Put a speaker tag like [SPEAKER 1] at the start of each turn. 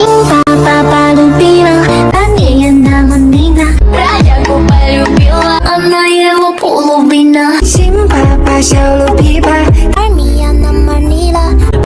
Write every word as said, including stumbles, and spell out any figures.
[SPEAKER 1] Папа полюбила, ранее наманина. Я его полюбила, она его полюбина. Сим папа